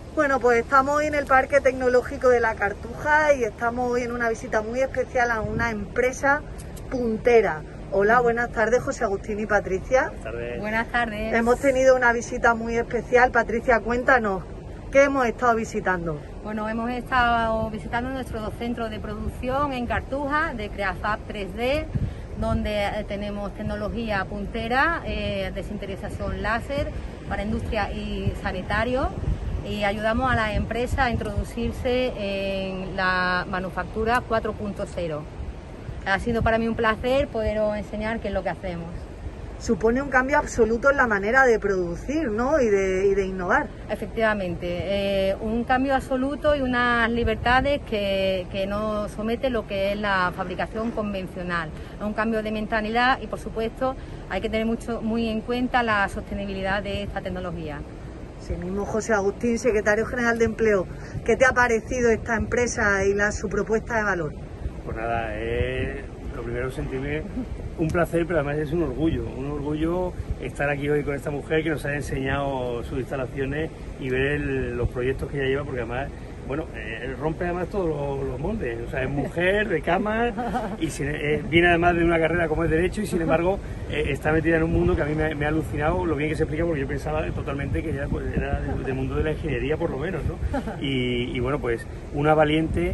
Bueno, pues estamos hoy en el Parque Tecnológico de la Cartuja y estamos hoy en una visita muy especial a una empresa puntera. Hola, buenas tardes, José Agustín y Patricia. Buenas tardes. Buenas tardes. Hemos tenido una visita muy especial. Patricia, cuéntanos, ¿qué hemos estado visitando? Bueno, hemos estado visitando nuestro centro de producción en Cartuja de CreaFab 3D, donde tenemos tecnología puntera, desinteriorización láser para industria y sanitario, y ayudamos a la empresa a introducirse en la manufactura 4.0. Ha sido para mí un placer poderos enseñar qué es lo que hacemos. Supone un cambio absoluto en la manera de producir, ¿no? y de innovar. Efectivamente, un cambio absoluto y unas libertades que no somete lo que es la fabricación convencional. Es un cambio de mentalidad y, por supuesto, hay que tener muy en cuenta la sostenibilidad de esta tecnología. Sí mismo, José Agustín, secretario general de Empleo, ¿qué te ha parecido esta empresa y su propuesta de valor? Pues nada, lo primero sentirme un placer, pero además es un orgullo estar aquí hoy con esta mujer que nos ha enseñado sus instalaciones y ver los proyectos que ella lleva, porque además, bueno, rompe además todos los moldes, o sea, es mujer, de cama, y viene además de una carrera como es Derecho, y sin embargo está metida en un mundo que a mí me ha alucinado lo bien que se explica, porque yo pensaba totalmente que ella pues, era del mundo de la ingeniería por lo menos, ¿no? Y bueno, pues una valiente.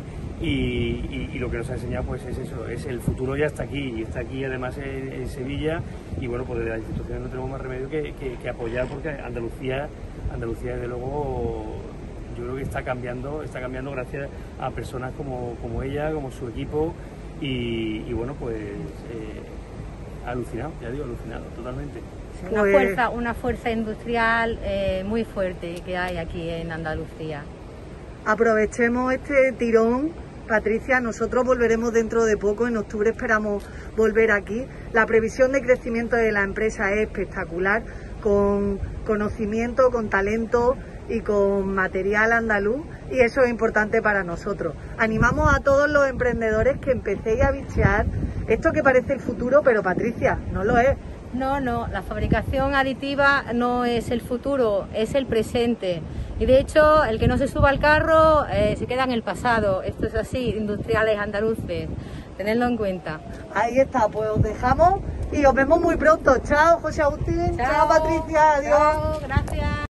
Y lo que nos ha enseñado pues es eso, es el futuro ya está aquí además en Sevilla, y bueno, pues desde las instituciones no tenemos más remedio que apoyar, porque Andalucía desde luego yo creo que está cambiando gracias a personas como ella, como su equipo, y bueno, pues alucinado totalmente. Una fuerza industrial muy fuerte que hay aquí en Andalucía. Aprovechemos este tirón. Patricia, nosotros volveremos dentro de poco, en octubre esperamos volver aquí. La previsión de crecimiento de la empresa es espectacular, con conocimiento, con talento y con material andaluz, y eso es importante para nosotros. Animamos a todos los emprendedores que empecéis a bichear esto que parece el futuro, pero Patricia, no lo es. No, la fabricación aditiva no es el futuro, es el presente. Y de hecho, el que no se suba al carro se queda en el pasado. Esto es así, industriales andaluces. Tenedlo en cuenta. Ahí está, pues os dejamos y os vemos muy pronto. Chao, José Agustín. Chao, Patricia. Adiós. Chao, gracias.